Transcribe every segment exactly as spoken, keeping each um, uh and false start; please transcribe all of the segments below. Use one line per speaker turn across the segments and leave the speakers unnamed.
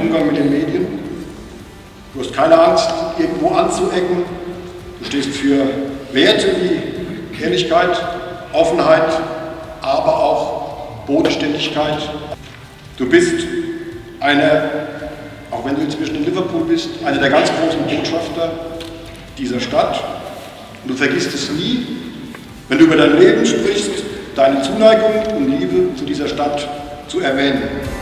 Umgang mit den Medien. Du hast keine Angst, irgendwo anzuecken. Du stehst für Werte wie Ehrlichkeit, Offenheit, aber auch Bodenständigkeit. Du bist eine, auch wenn du inzwischen in Liverpool bist, einer der ganz großen Botschafter dieser Stadt. Und du vergisst es nie, wenn du über dein Leben sprichst, deine Zuneigung und Liebe zu dieser Stadt zu erwähnen.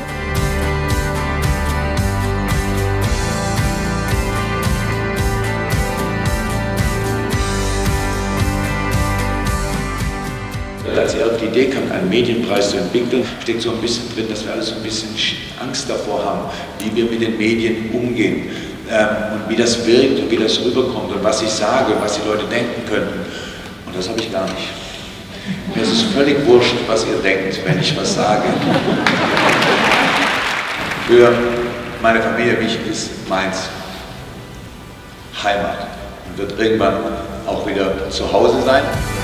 Als er auf die Idee kam, einen Medienpreis zu entwickeln, steckt so ein bisschen drin, dass wir alle so ein bisschen Angst davor haben, wie wir mit den Medien umgehen ähm, und wie das wirkt und wie das rüberkommt und was ich sage, was die Leute denken könnten. Und das habe ich gar nicht. Mir ist es völlig wurscht, was ihr denkt, wenn ich was sage. Für meine Familie wichtig ist Mainz Heimat und wird irgendwann auch wieder zu Hause sein.